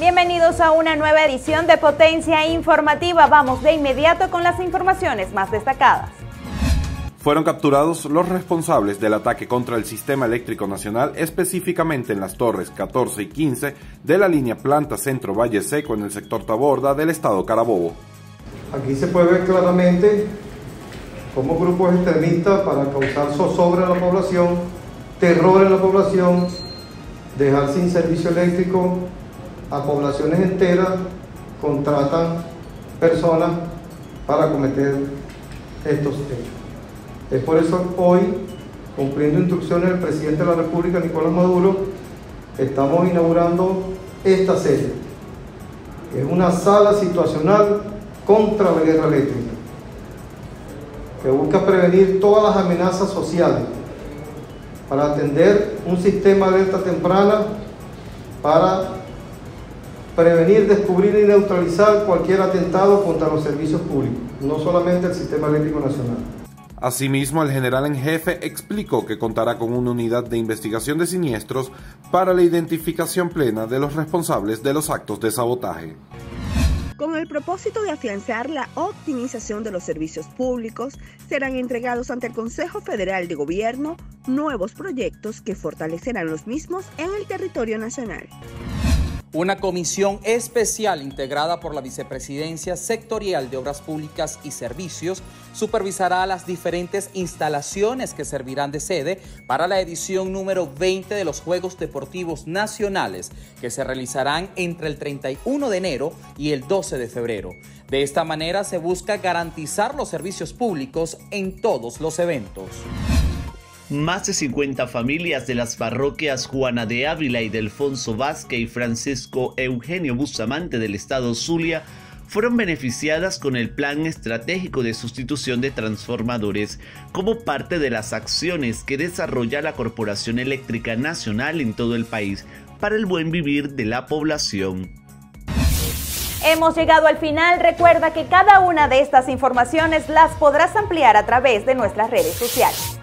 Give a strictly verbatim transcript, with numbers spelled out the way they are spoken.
Bienvenidos a una nueva edición de Potencia Informativa. Vamos de inmediato con las informaciones más destacadas. Fueron capturados los responsables del ataque contra el Sistema Eléctrico Nacional, específicamente en las torres catorce y quince de la línea Planta Centro Valle Seco en el sector Taborda del estado Carabobo. Aquí se puede ver claramente cómo grupos extremistas, para causar zozobra en la población, terror en la población, dejar sin servicio eléctrico a poblaciones enteras, contratan personas para cometer estos hechos. Es por eso hoy, cumpliendo instrucciones del presidente de la República, Nicolás Maduro, estamos inaugurando esta serie. Es una sala situacional contra la guerra eléctrica, que busca prevenir todas las amenazas sociales para atender un sistema de alerta temprana para prevenir, descubrir y neutralizar cualquier atentado contra los servicios públicos, no solamente el Sistema Eléctrico Nacional. Asimismo, el general en jefe explicó que contará con una unidad de investigación de siniestros para la identificación plena de los responsables de los actos de sabotaje. Con el propósito de afianzar la optimización de los servicios públicos, serán entregados ante el Consejo Federal de Gobierno nuevos proyectos que fortalecerán los mismos en el territorio nacional. Una comisión especial integrada por la Vicepresidencia Sectorial de Obras Públicas y Servicios supervisará las diferentes instalaciones que servirán de sede para la edición número veinte de los Juegos Deportivos Nacionales, que se realizarán entre el treinta y uno de enero y el doce de febrero. De esta manera se busca garantizar los servicios públicos en todos los eventos. Más de cincuenta familias de las parroquias Juana de Ávila y Delfonso Vázquez y Francisco Eugenio Bustamante del estado Zulia fueron beneficiadas con el Plan Estratégico de Sustitución de Transformadores como parte de las acciones que desarrolla la Corporación Eléctrica Nacional en todo el país para el buen vivir de la población. Hemos llegado al final. Recuerda que cada una de estas informaciones las podrás ampliar a través de nuestras redes sociales.